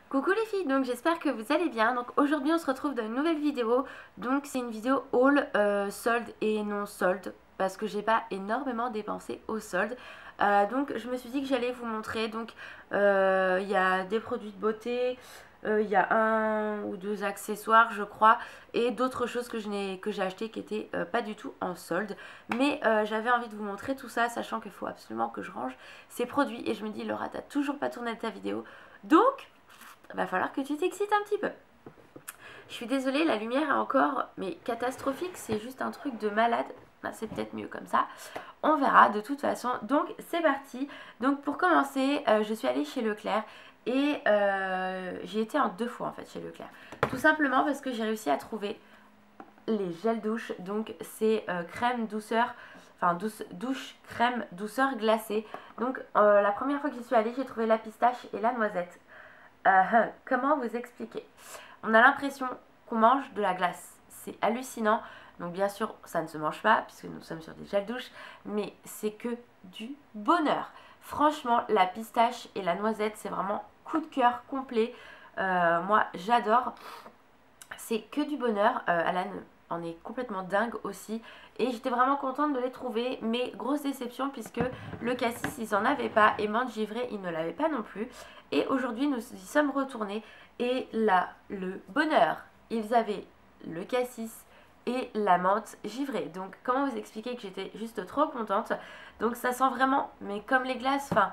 Coucou les filles, donc j'espère que vous allez bien. Donc aujourd'hui on se retrouve dans une nouvelle vidéo. Donc c'est une vidéo haul solde et non solde parce que j'ai pas énormément dépensé au solde. Donc je me suis dit que j'allais vous montrer. Donc il y a des produits de beauté, il y a un ou deux accessoires je crois et d'autres choses que j'ai acheté qui étaient pas du tout en solde. Mais j'avais envie de vous montrer tout ça sachant qu'il faut absolument que je range ces produits. Et je me dis Laura, t'as toujours pas tourné ta vidéo. Donc va falloir que tu t'excites un petit peu. Je suis désolée, la lumière est encore mais catastrophique, c'est juste un truc de malade. C'est peut-être mieux comme ça. On verra de toute façon. Donc c'est parti. Donc pour commencer, je suis allée chez Leclerc et j'ai été en 2 fois en fait chez Leclerc. Tout simplement parce que j'ai réussi à trouver les gels douche. Donc c'est crème douceur, enfin douche crème douceur glacée. Donc la première fois que j'y suis allée, j'ai trouvé la pistache et la noisette. Comment vous expliquer? On a l'impression qu'on mange de la glace. C'est hallucinant. Donc bien sûr, ça ne se mange pas puisque nous sommes sur des gels douche, mais c'est que du bonheur. Franchement, la pistache et la noisette, c'est vraiment coup de cœur complet. Moi, j'adore. C'est que du bonheur. Alan en est complètement dingue aussi. Et j'étais vraiment contente de les trouver. Mais grosse déception puisque le cassis, ils n'en avaient pas. Et menthe givrée, ils ne l'avaient pas non plus. Et aujourd'hui, nous y sommes retournés. Et là, le bonheur. Ils avaient le cassis et la menthe givrée. Donc, comment vous expliquer que j'étais juste trop contente. Donc, ça sent vraiment, mais comme les glaces, enfin,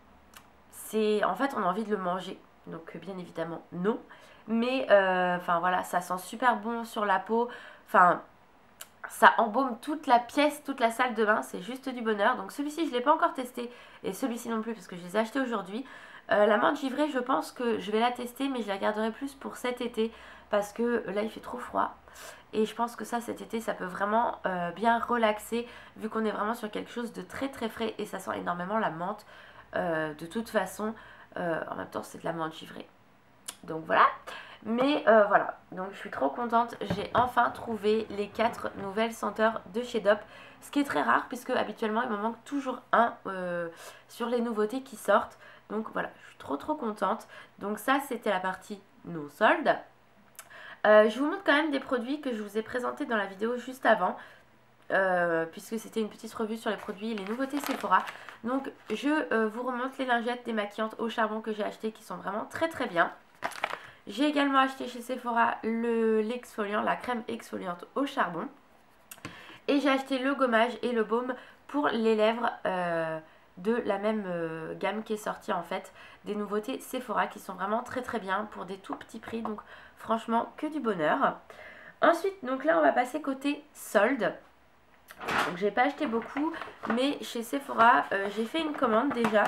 c'est... En fait, on a envie de le manger. Donc, bien évidemment, non. Mais, enfin, voilà, ça sent super bon sur la peau. Enfin, ça embaume toute la pièce, toute la salle de bain, c'est juste du bonheur. Donc celui-ci, je ne l'ai pas encore testé et celui-ci non plus parce que je les ai achetés aujourd'hui. La menthe givrée, je pense que je vais la tester, mais je la garderai plus pour cet été parce que là, il fait trop froid. Et je pense que ça, cet été, ça peut vraiment bien relaxer vu qu'on est vraiment sur quelque chose de très très frais et ça sent énormément la menthe. De toute façon, en même temps, c'est de la menthe givrée. Donc voilà. Mais voilà, donc je suis trop contente, j'ai enfin trouvé les 4 nouvelles senteurs de chez Dop. Ce qui est très rare puisque habituellement il me manque toujours un sur les nouveautés qui sortent. Donc voilà, je suis trop contente. Donc ça c'était la partie non solde. Je vous montre quand même des produits que je vous ai présentés dans la vidéo juste avant. Puisque c'était une petite revue sur les produits et les nouveautés Sephora. Donc je vous remonte les lingettes démaquillantes au charbon que j'ai achetées qui sont vraiment très bien. J'ai également acheté chez Sephora l'exfoliant, la crème exfoliante au charbon. Et j'ai acheté le gommage et le baume pour les lèvres de la même gamme qui est sortie en fait. Des nouveautés Sephora qui sont vraiment très bien pour des tout petits prix. Donc franchement que du bonheur. Ensuite, donc là on va passer côté solde. Donc j'ai pas acheté beaucoup, mais chez Sephora, j'ai fait une commande déjà.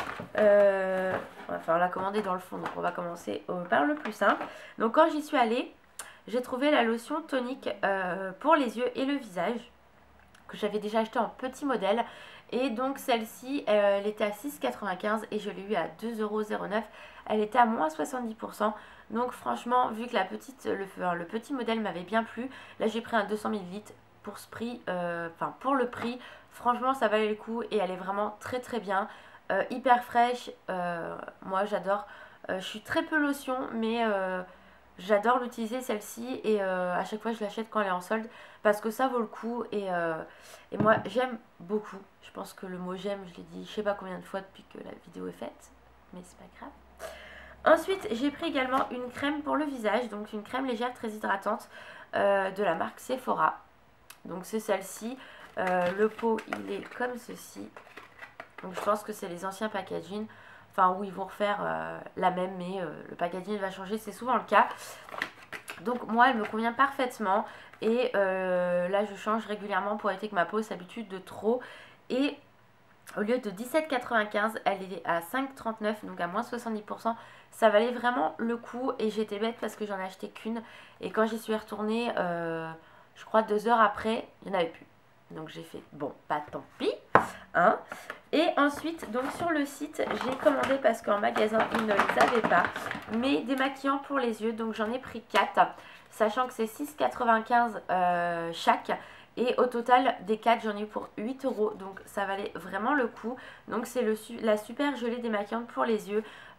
On va faire la commander dans le fond, donc on va commencer par le plus simple. Donc quand j'y suis allée, j'ai trouvé la lotion tonique pour les yeux et le visage, que j'avais déjà acheté en petit modèle. Et donc celle-ci, elle était à 6,95 et je l'ai eu à 2,09 €. Elle était à moins 70%. Donc franchement, vu que le petit modèle m'avait bien plu, là j'ai pris un 200 ml pour ce prix, enfin pour le prix, franchement ça valait le coup et elle est vraiment très bien, hyper fraîche. Moi j'adore, je suis très peu lotion mais j'adore l'utiliser celle-ci et à chaque fois je l'achète quand elle est en solde parce que ça vaut le coup et moi j'aime beaucoup. Je pense que le mot j'aime je l'ai dit je sais pas combien de fois depuis que la vidéo est faite, mais c'est pas grave. Ensuite, j'ai pris également une crème pour le visage, donc une crème légère très hydratante de la marque Sephora. Donc c'est celle-ci. Le pot, il est comme ceci. Donc je pense que c'est les anciens packaging. Enfin, où ils vont refaire la même, mais le packaging va changer. C'est souvent le cas. Donc moi, elle me convient parfaitement. Et là, je change régulièrement pour éviter que ma peau s'habitue de trop. Et au lieu de 17,95, elle est à 5,39, donc à moins 70%. Ça valait vraiment le coup et j'étais bête parce que j'en ai acheté qu'une. Et quand j'y suis retournée, je crois 2 heures après, il n'y en avait plus. Donc j'ai fait, bon, pas tant pis. Hein. Et ensuite, donc sur le site, j'ai commandé parce qu'en magasin, ils ne les avaient pas. Mais des maquillants pour les yeux, donc j'en ai pris 4. Sachant que c'est 6,95 chaque. Et au total, des 4, j'en ai eu pour 8 €. Donc ça valait vraiment le coup. Donc c'est la super gelée démaquillante pour les yeux.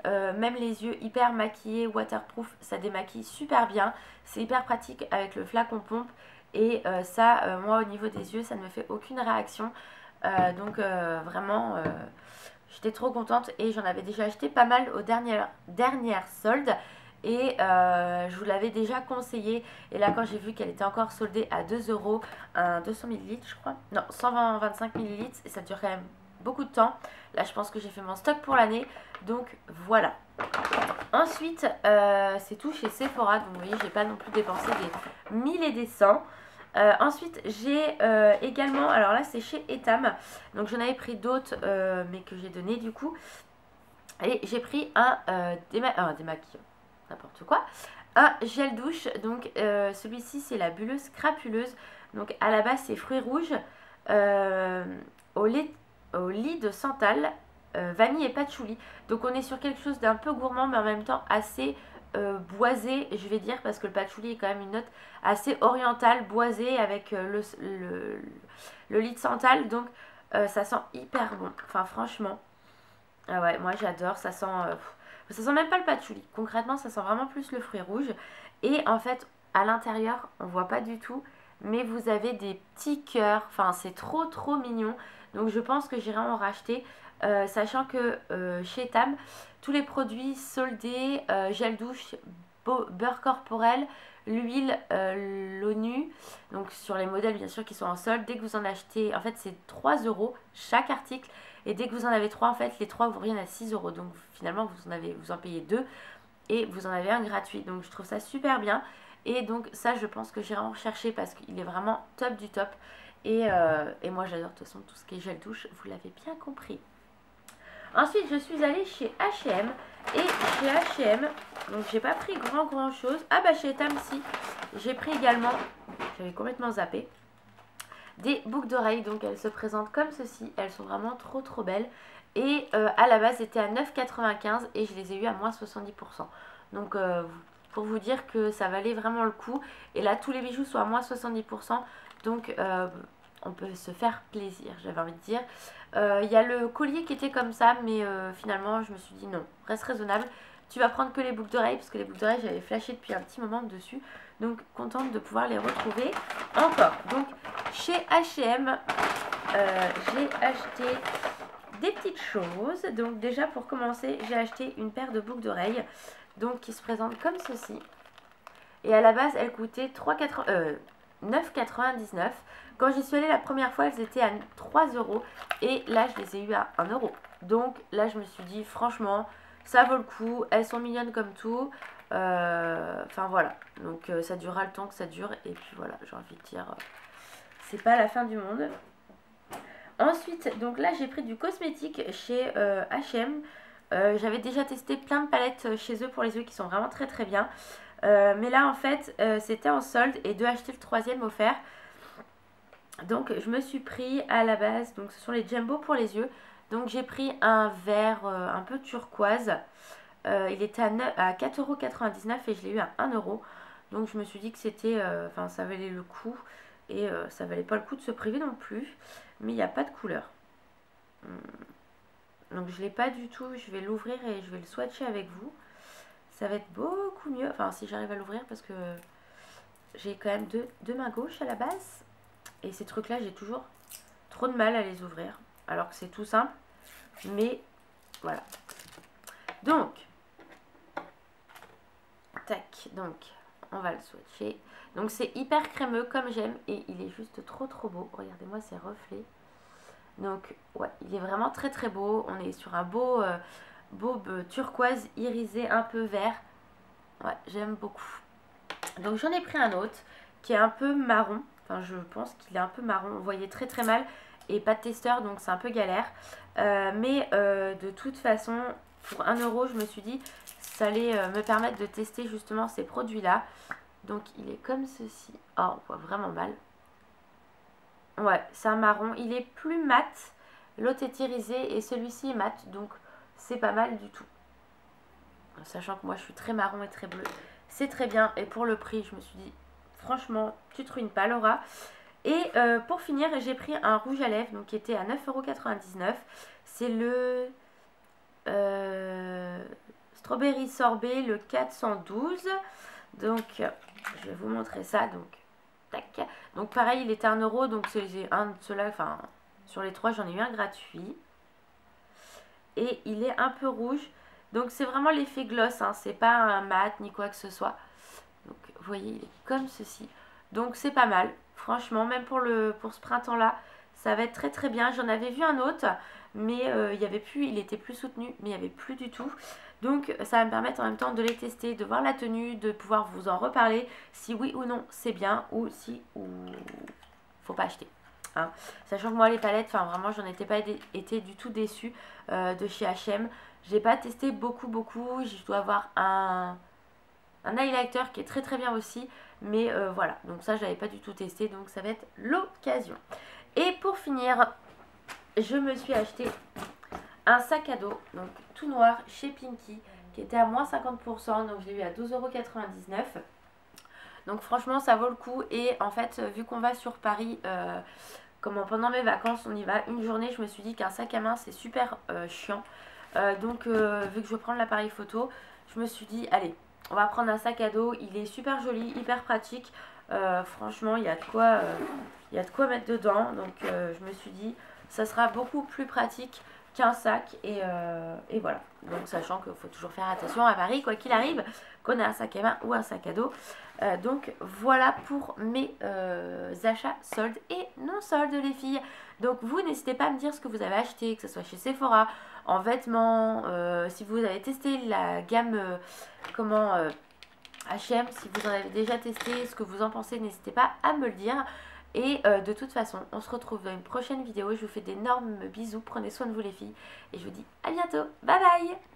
même les yeux hyper maquillés, waterproof, ça démaquille super bien. C'est hyper pratique avec le flacon pompe. Et ça, moi au niveau des yeux, ça ne me fait aucune réaction. Donc vraiment, j'étais trop contente et j'en avais déjà acheté pas mal aux dernières soldes. Et je vous l'avais déjà conseillé. Et là, quand j'ai vu qu'elle était encore soldée à 2 euros, un 200 ml, je crois. Non, 125 ml. Et ça dure quand même beaucoup de temps. Là, je pense que j'ai fait mon stock pour l'année. Donc voilà. Ensuite, c'est tout chez Sephora. Donc vous voyez, j'ai pas non plus dépensé des 1000 et des 100. Ensuite, j'ai également, alors là, c'est chez Etam. Donc j'en avais pris d'autres, mais que j'ai donné du coup. Et j'ai pris un démaquillant. N'importe quoi, un gel douche. Donc celui-ci c'est la bulleuse crapuleuse. Donc à la base c'est fruits rouges au lit de santal, vanille et patchouli. Donc on est sur quelque chose d'un peu gourmand mais en même temps assez boisé, je vais dire, parce que le patchouli est quand même une note assez orientale, boisée avec le lit de santal. Donc ça sent hyper bon, enfin franchement. Ah ouais, moi j'adore, ça sent même pas le patchouli. Concrètement, ça sent vraiment plus le fruit rouge. Et en fait, à l'intérieur, on voit pas du tout, mais vous avez des petits cœurs. Enfin, c'est trop trop mignon. Donc je pense que j'irai en racheter, sachant que chez Tam, tous les produits soldés, gel douche, beurre corporel, l'huile, l'ONU, donc sur les modèles bien sûr qui sont en solde, dès que vous en achetez, en fait c'est 3 euros chaque article. Et dès que vous en avez 3, en fait, les 3 vous reviennent à 6 euros. Donc finalement, vous en payez 2 et vous en avez un gratuit. Donc je trouve ça super bien. Et donc ça, je pense que j'irai en rechercher parce qu'il est vraiment top du top. Et moi, j'adore de toute façon tout ce qui est gel douche. Vous l'avez bien compris. Ensuite, je suis allée chez H&M. Et chez H&M, donc j'ai pas pris grand chose. Ah bah chez Etam, si. J'ai pris également, j'avais complètement zappé, des boucles d'oreilles. Donc elles se présentent comme ceci, elles sont vraiment trop belles. Et à la base c'était à 9,95 et je les ai eu à moins 70%. Donc pour vous dire que ça valait vraiment le coup. Et là tous les bijoux sont à moins 70%. Donc on peut se faire plaisir, j'avais envie de dire. Il y a le collier qui était comme ça, mais finalement je me suis dit non, reste raisonnable. Tu vas prendre que les boucles d'oreilles, parce que les boucles d'oreilles j'avais flashé depuis un petit moment dessus. Donc contente de pouvoir les retrouver encore. Donc chez H&M, j'ai acheté des petites choses. Donc déjà pour commencer, j'ai acheté une paire de boucles d'oreilles, donc qui se présentent comme ceci. Et à la base, elles coûtaient 9,99. Quand j'y suis allée la première fois, elles étaient à 3 euros. Et là, je les ai eues à 1 euro. Donc là, je me suis dit, franchement, ça vaut le coup. Elles sont mignonnes comme tout. Enfin voilà. Donc ça durera le temps que ça dure. Et puis voilà, j'ai envie de dire, c'est pas la fin du monde. Ensuite, donc là, j'ai pris du cosmétique chez H&M. J'avais déjà testé plein de palettes chez eux pour les yeux qui sont vraiment très bien. Mais là en fait c'était en solde et de acheter le troisième offert. Donc je me suis pris à la base, donc ce sont les Jumbo pour les yeux. Donc j'ai pris un vert un peu turquoise. Il était à 4,99 € et je l'ai eu à 1 euro. Donc je me suis dit que c'était, enfin ça valait le coup. Et ça valait pas le coup de se priver non plus. Mais il n'y a pas de couleur. Donc je l'ai pas du tout. Je vais l'ouvrir et je vais le swatcher avec vous. Ça va être beaucoup mieux, enfin si j'arrive à l'ouvrir parce que j'ai quand même deux mains gauches à la base. Et ces trucs là j'ai toujours trop de mal à les ouvrir. Alors que c'est tout simple. Mais voilà. Donc, tac, donc on va le swatcher. Donc c'est hyper crémeux comme j'aime et il est juste trop beau. Regardez-moi ces reflets. Donc ouais, il est vraiment très beau. On est sur un beau... turquoise irisé un peu vert. Ouais, j'aime beaucoup. Donc j'en ai pris un autre qui est un peu marron. Enfin je pense qu'il est un peu marron. Vous voyez très mal. Et pas de testeur donc c'est un peu galère. Mais de toute façon pour 1 euro je me suis dit ça allait me permettre de tester justement ces produits là. Donc il est comme ceci. Oh on voit vraiment mal. Ouais c'est un marron. Il est plus mat. L'autre est irisé et celui-ci est mat. Donc c'est pas mal du tout. Sachant que moi je suis très marron et très bleu. C'est très bien. Et pour le prix, je me suis dit, franchement, tu te ruines pas Laura. Et pour finir, j'ai pris un rouge à lèvres donc, qui était à 9,99 €. C'est le strawberry sorbet, le 412. Donc, je vais vous montrer ça. Donc, tac. Donc, pareil, il était 1 €. Donc, c'est un de ceux-là. Enfin, sur les 3, j'en ai eu un gratuit. Et il est un peu rouge. Donc, c'est vraiment l'effet gloss. Hein. C'est pas un mat ni quoi que ce soit. Donc, vous voyez, il est comme ceci. Donc, c'est pas mal. Franchement, même pour ce printemps-là, ça va être très très bien. J'en avais vu un autre, mais il y avait plus, il était plus soutenu, mais il n'y avait plus du tout. Donc, ça va me permettre en même temps de les tester, de voir la tenue, de pouvoir vous en reparler, si oui ou non c'est bien, ou si faut pas acheter. Hein. Sachant que moi, les palettes, enfin vraiment, j'en étais pas été du tout déçue de chez H&M. J'ai pas testé beaucoup. Je dois avoir un highlighter qui est très très bien aussi. Mais voilà, donc ça, je l'avais pas du tout testé, donc ça va être l'occasion. Et pour finir, je me suis acheté un sac à dos, donc tout noir, chez Pinky, qui était à moins 50%, donc je l'ai eu à 12,99 €. Donc franchement, ça vaut le coup. Et en fait, vu qu'on va sur Paris, pendant mes vacances, on y va une journée, je me suis dit qu'un sac à main, c'est super chiant. Donc, vu que je vais prendre l'appareil photo, je me suis dit, allez, on va prendre un sac à dos. Il est super joli, hyper pratique. Franchement, il y a de quoi mettre dedans. Donc, je me suis dit, ça sera beaucoup plus pratique qu'un sac. Et voilà. Donc, sachant qu'il faut toujours faire attention à Paris, quoi qu'il arrive, qu'on ait un sac à main ou un sac à dos. Donc, voilà pour mes achats soldes et non soldes, les filles. Donc, vous, n'hésitez pas à me dire ce que vous avez acheté, que ce soit chez Sephora, en vêtements, si vous avez testé la gamme H&M, si vous en avez déjà testé, ce que vous en pensez, n'hésitez pas à me le dire. Et de toute façon, on se retrouve dans une prochaine vidéo. Je vous fais d'énormes bisous, prenez soin de vous les filles, et je vous dis à bientôt, bye bye.